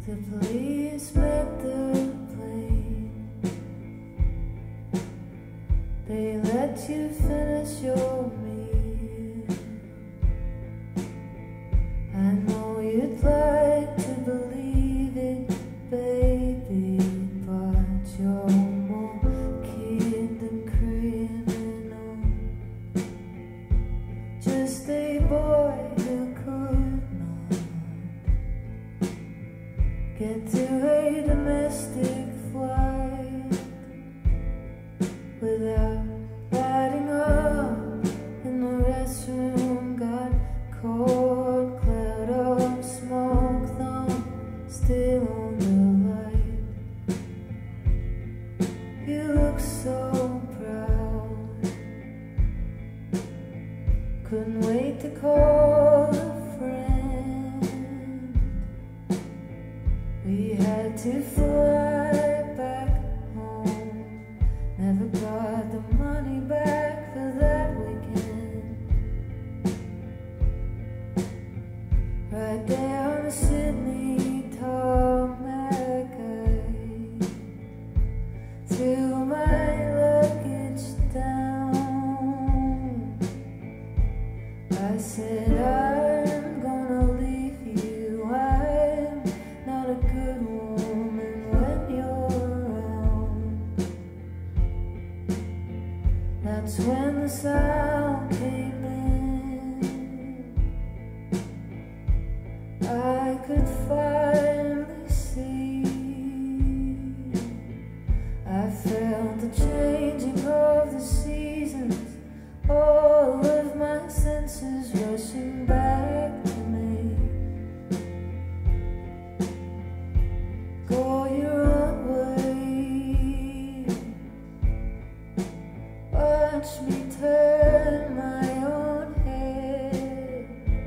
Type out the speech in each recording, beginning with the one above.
The police met the plane. They let you finish your meal. I know you'd like to believe it, baby, but you're more kid than criminal. Just a boy who could not get to a domestic flight without riding up in the restroom. Got caught, cloud of smoke, thumb still on the light. You look so proud, couldn't wait to call a friend. We had to fly back home, never got the money back for that weekend. Right there on the Sydney tarmac, I threw my luggage down. I said, I'm gonna leave you, I'm not a good woman when you're around. That's when the sound came in. I could finally see. I felt the changing of the seasons, all of my senses rushing back to me. Go your own way, watch me turn my own head.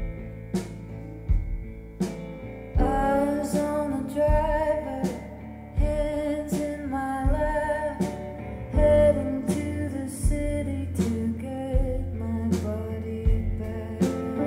Eyes on the driver, hands in my lap, heading to the city to get my body back.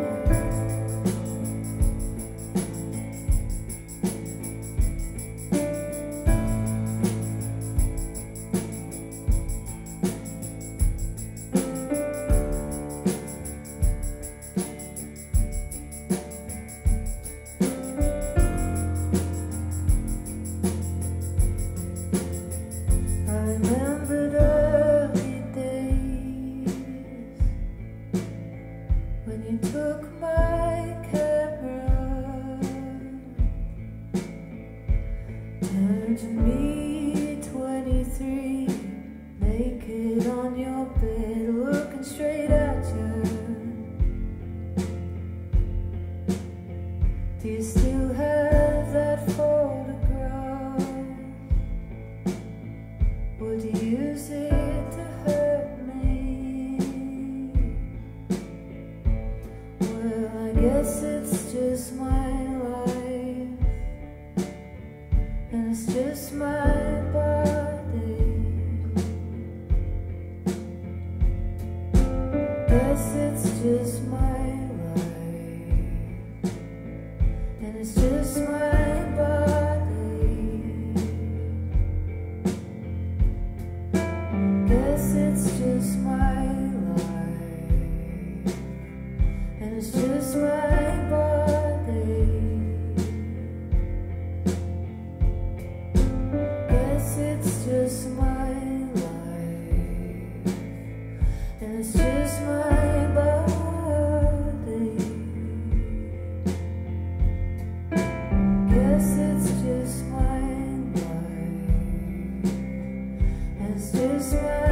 I remembered early days when you took my camera, turned to me 23, naked on your bed, looking straight at you. Do you still have that photograph? Would you use it to hurt me? Well, I guess it's just my life, and it's just my body. Guess it's just my life, and it's just my body. Guess it's just my life, and it's just my body. Guess it's just my life, and it's just my body. Guess it's just my life, and it's just my